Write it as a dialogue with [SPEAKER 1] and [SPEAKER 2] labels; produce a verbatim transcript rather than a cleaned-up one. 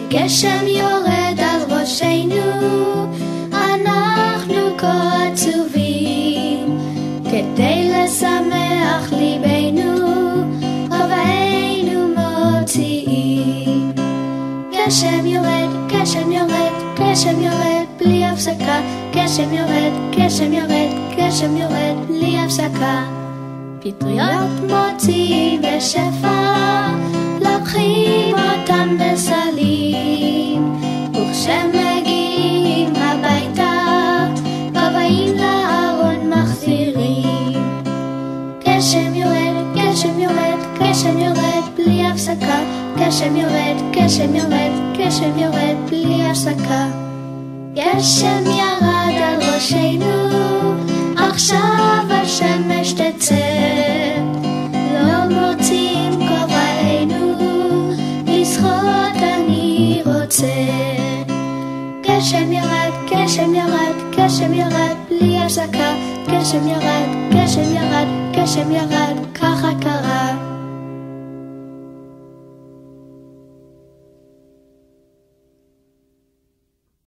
[SPEAKER 1] גשם יורד על ראשנו, אנחנו כה עצובים, כדי לשמח ליבנו, רובענו מוציאים. גשם יורד, גשם יורד, גשם יורד בלי הפסקה, גשם יורד, גשם יורד, גשם יורד בלי הפסקה. פטריות מוציאים בשפע, לוקחים אותם בסלים, וכשמגיעים הביתה, רבעים לארון מחזירים. גשם יורד, גשם יורד, גשם יורד בלי הפסקה, גשם יורד, גשם יורד, גשם יורד בלי הפסקה. גשם ירד על ראשנו, עכשיו השמש תצא, לא מוצאים כובענו, לשחות אני רוצה. גשם ירד, גשם ירד, גשם ירד בלי הפסקה, גשם ירד, גשם ירד, גשם ירד, ככה קרה.